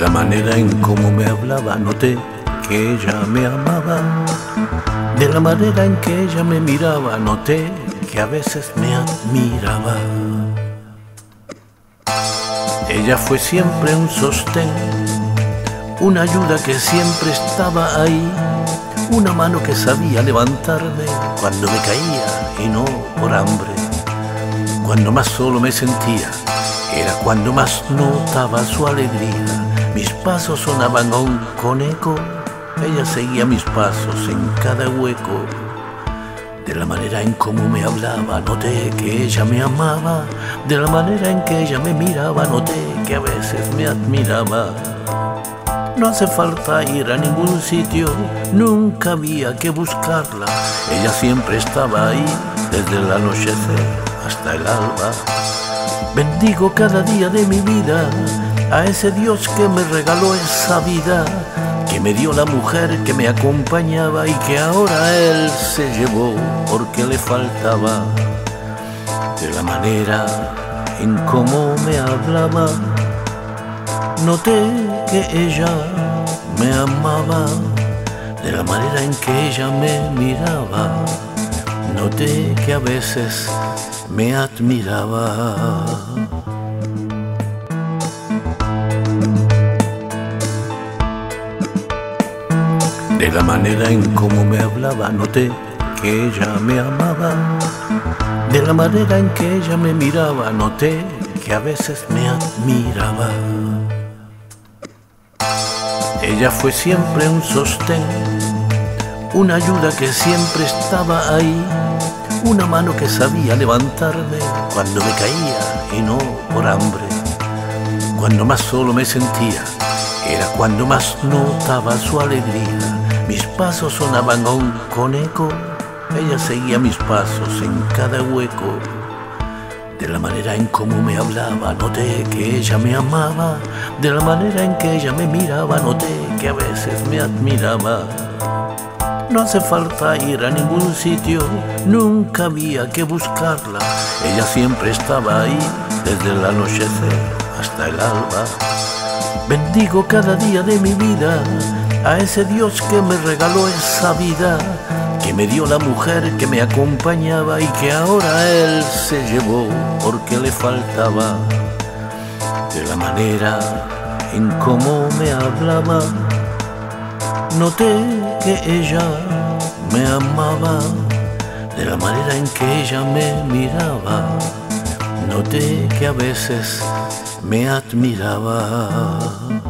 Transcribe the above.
la manera en cómo me hablaba noté que ella me amaba. De la manera en que ella me miraba noté que a veces me admiraba. Ella fue siempre un sostén, una ayuda que siempre estaba ahí, una mano que sabía levantarme cuando me caía y no por hambre. Cuando más solo me sentía era cuando más notaba su alegría. Mis pasos sonaban aún con eco, ella seguía mis pasos en cada hueco. De la manera en cómo me hablaba noté que ella me amaba. De la manera en que ella me miraba noté que a veces me admiraba. No hace falta ir a ningún sitio, nunca había que buscarla. Ella siempre estaba ahí, desde el anochecer hasta el alba. Bendigo cada día de mi vida a ese Dios que me regaló esa vida, que me dio la mujer que me acompañaba y que ahora Él se llevó porque le faltaba. De la manera en cómo me hablaba noté que ella me amaba. De la manera en que ella me miraba noté que a veces me admiraba. De la manera en cómo me hablaba noté que ella me amaba. De la manera en que ella me miraba noté que a veces me admiraba. Ella fue siempre un sostén, una ayuda que siempre estaba ahí, una mano que sabía levantarme cuando me caía y no por hambre. Cuando más solo me sentía era cuando más notaba su alegría. Mis pasos sonaban aún con eco, ella seguía mis pasos en cada hueco. De la manera en cómo me hablaba noté que ella me amaba. De la manera en que ella me miraba noté que a veces me admiraba. No hace falta ir a ningún sitio, nunca había que buscarla. Ella siempre estaba ahí, desde el anochecer hasta el alba. Bendigo cada día de mi vida a ese Dios que me regaló esa vida, que me dio la mujer que me acompañaba y que ahora Él se llevó porque le faltaba. De la manera en cómo me hablaba noté que ella me amaba. De la manera en que ella me miraba noté que a veces me admiraba.